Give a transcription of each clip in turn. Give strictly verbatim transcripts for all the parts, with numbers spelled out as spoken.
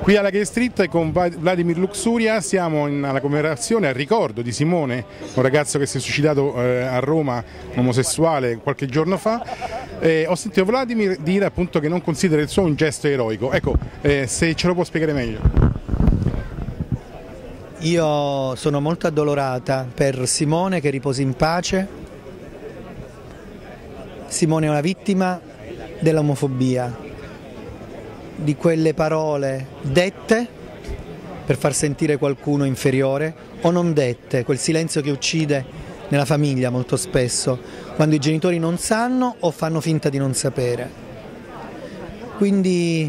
Qui alla Gay Street con Vladimir Luxuria siamo in, alla commemorazione, al ricordo di Simone, un ragazzo che si è suicidato eh, a Roma, un omosessuale, qualche giorno fa. Eh, ho sentito Vladimir dire appunto che non considera il suo un gesto eroico. Ecco, eh, se ce lo può spiegare meglio. Io sono molto addolorata per Simone, che riposi in pace. Simone è una vittima dell'omofobia, di quelle parole dette per far sentire qualcuno inferiore o non dette, quel silenzio che uccide nella famiglia molto spesso, quando i genitori non sanno o fanno finta di non sapere. Quindi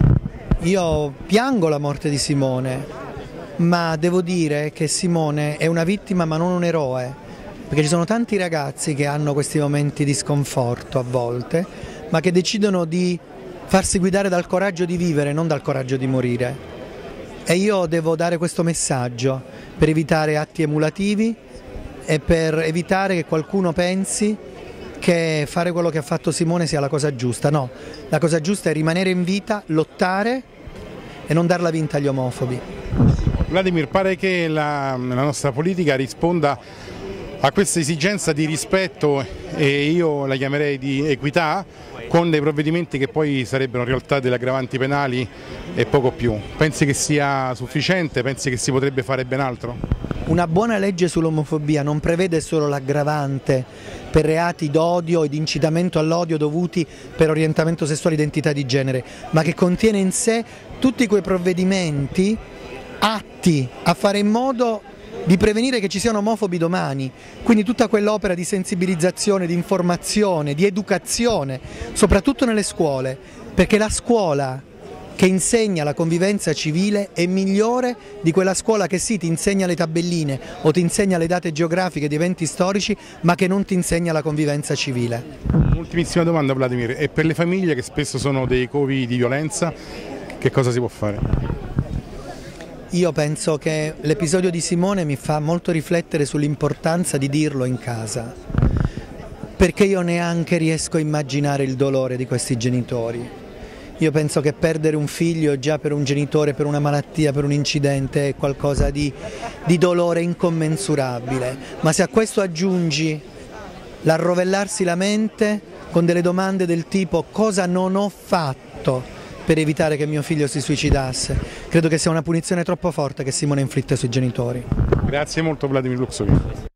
io piango la morte di Simone, ma devo dire che Simone è una vittima ma non un eroe, perché ci sono tanti ragazzi che hanno questi momenti di sconforto a volte, ma che decidono di farsi guidare dal coraggio di vivere, non dal coraggio di morire. E io devo dare questo messaggio per evitare atti emulativi e per evitare che qualcuno pensi che fare quello che ha fatto Simone sia la cosa giusta. No, la cosa giusta è rimanere in vita, lottare e non darla vinta agli omofobi. Vladimir, pare che la, la nostra politica risponda a questa esigenza di rispetto, e io la chiamerei di equità, con dei provvedimenti che poi sarebbero in realtà delle aggravanti penali e poco più. Pensi che sia sufficiente? Pensi che si potrebbe fare ben altro? Una buona legge sull'omofobia non prevede solo l'aggravante per reati d'odio e di incitamento all'odio dovuti per orientamento sessuale e identità di genere, ma che contiene in sé tutti quei provvedimenti atti a fare in modo di prevenire che ci siano omofobi domani, quindi tutta quell'opera di sensibilizzazione, di informazione, di educazione, soprattutto nelle scuole, perché la scuola che insegna la convivenza civile è migliore di quella scuola che sì ti insegna le tabelline o ti insegna le date geografiche di eventi storici, ma che non ti insegna la convivenza civile. Ultimissima domanda, Vladimir, e per le famiglie che spesso sono dei covi di violenza, che cosa si può fare? Io penso che l'episodio di Simone mi fa molto riflettere sull'importanza di dirlo in casa, perché io neanche riesco a immaginare il dolore di questi genitori. Io penso che perdere un figlio già per un genitore, per una malattia, per un incidente è qualcosa di, di dolore incommensurabile, ma se a questo aggiungi l'arrovellarsi la mente con delle domande del tipo cosa non ho fatto per evitare che mio figlio si suicidasse, credo che sia una punizione troppo forte che Simone inflitte sui genitori. Grazie molto Vladimir Luxuria.